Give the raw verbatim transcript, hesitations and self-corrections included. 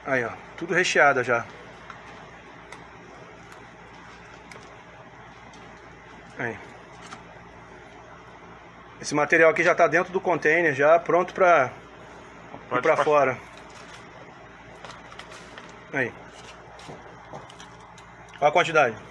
Aí, ó, tudo recheada já. Aí. Esse material aqui já tá dentro do container, já pronto pra ir pra fora. Aí. Olha a quantidade.